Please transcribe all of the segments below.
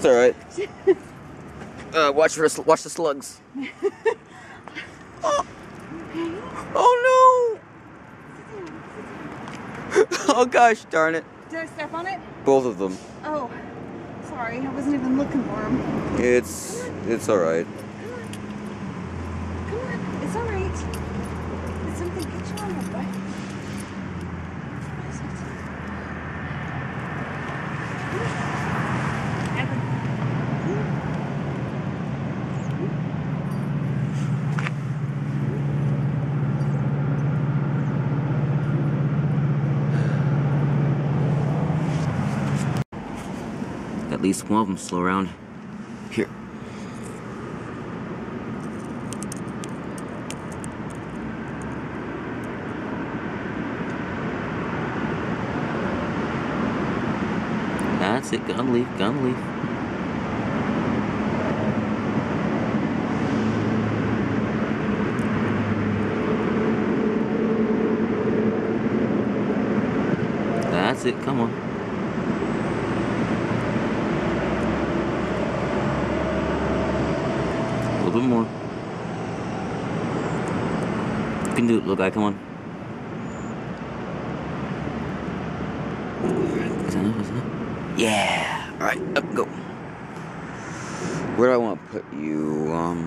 That's alright. Watch the slugs. Oh. Oh no! Oh gosh, darn it. Did I step on it? Both of them. Oh, sorry. I wasn't even looking for them. It's alright. Come on. It's alright. Did something get you on the butt? What is it? At least one of them slow around. Here. That's it. Gun leaf. Gun leaf. That's it. Come on. A little bit more. You can do it, little guy. Come on. Is that enough? Is that enough? Yeah. All right. Up. Go. Where do I want to put you?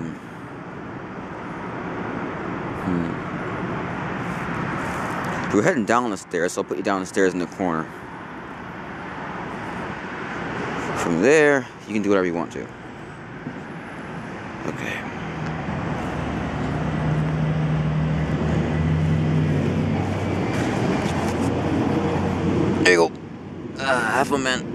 We're heading down the stairs, so I'll put you down the stairs in the corner. From there, you can do whatever you want to. Okay. There you go. Half a man.